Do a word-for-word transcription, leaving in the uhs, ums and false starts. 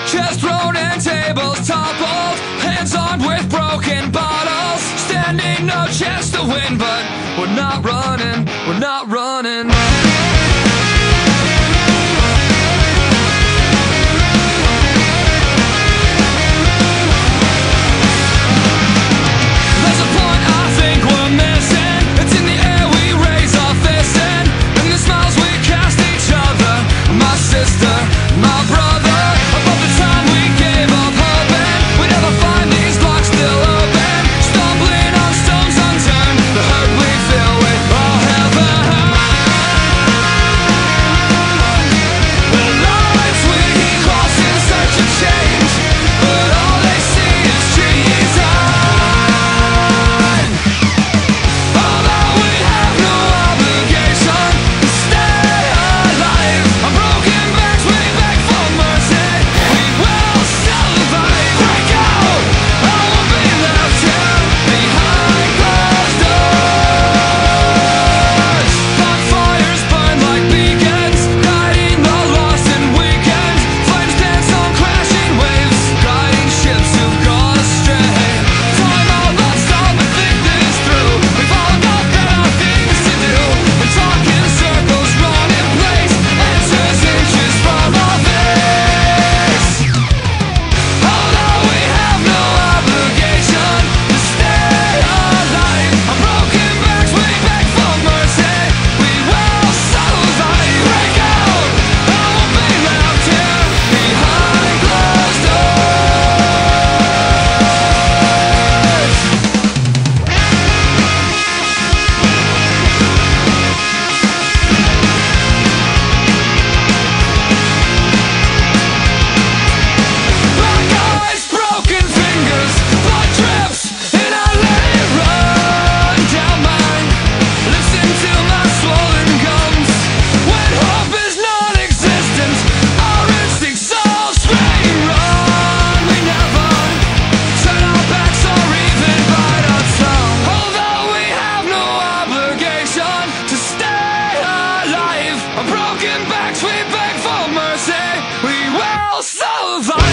Chairs thrown and tables toppled, hands armed with broken bottles. Standing, no chance to win, but we're not running, we're not running. There's a point I think we're missing. It's in the air we raise our fists in, and the smiles we cast each other. My sister, my brother, above the time we gave up hoping we'd never find these blocks still open. Stumbling on stones unturned, the hurt we feel with all heaven. The lives we cross in search of change, but all they see is trees high. Although we have no obligation to stay alive, our broken backs we beg for mercy. We will survive. Break out, I won't be left here behind closed doors. Bonfires burn like beacons, guiding the lost and weekend. Flames dance on crashing waves, guiding ships who've gone astray. Time out, let's stop and think this through. We've all got better things to do, and talk in circles, run in place, answers inches from our face. Although we have no obligation to stay alive, our broken backs we beg for mercy. We will survive. Break out, I won't be left here behind closed doors. Black eyes, broken fingers, blood drips, and I let it run down mine. Listen to my swollen gums. When hope is non-existent, our instincts all strain. Run, we never turn our backs or even bite our tongue. Although we have no obligation to stay alive, our broken backs we beg for mercy. We will survive.